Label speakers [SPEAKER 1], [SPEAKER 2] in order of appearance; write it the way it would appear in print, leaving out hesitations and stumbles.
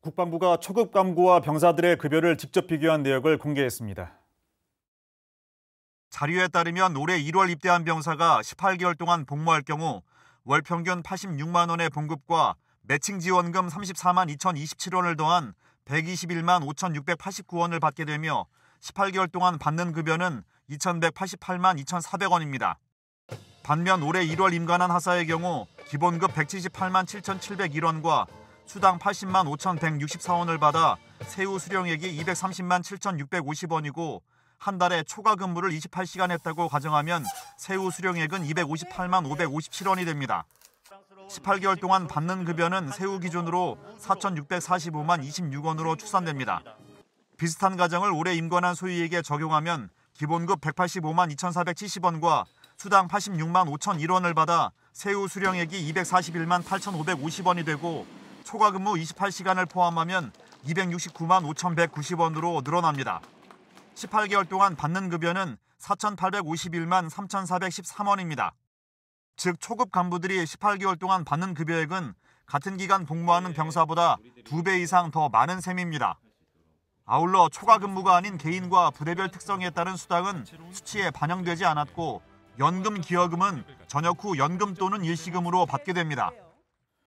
[SPEAKER 1] 국방부가 초급 간부와 병사들의 급여를 직접 비교한 내역을 공개했습니다.
[SPEAKER 2] 자료에 따르면 올해 1월 입대한 병사가 18개월 동안 복무할 경우 월 평균 86만 원의 봉급과 매칭 지원금 34만 2,027원을 더한 121만 5,689원을 받게 되며 18개월 동안 받는 급여는 2,188만 2,400원입니다. 반면 올해 1월 임관한 하사의 경우 기본급 178만 7,701원과 수당 80만 5,164원을 받아 세후 수령액이 230만 7,650원이고 한 달에 초과 근무를 28시간 했다고 가정하면 세후 수령액은 258만 557원이 됩니다. 18개월 동안 받는 급여는 세후 기준으로 4,645만 26원으로 추산됩니다. 비슷한 가정을 올해 임관한 소위에게 적용하면 기본급 185만 2,470원과 수당 86만 5,001원을 받아 세후 수령액이 241만 8,550원이 되고 초과 근무 28시간을 포함하면 269만 5,190원으로 늘어납니다. 18개월 동안 받는 급여는 4,851만 3,413원입니다. 즉 초급 간부들이 18개월 동안 받는 급여액은 같은 기간 복무하는 병사보다 2배 이상 더 많은 셈입니다. 아울러 초과 근무가 아닌 개인과 부대별 특성에 따른 수당은 수치에 반영되지 않았고 연금 기여금은 전역 후 연금 또는 일시금으로 받게 됩니다.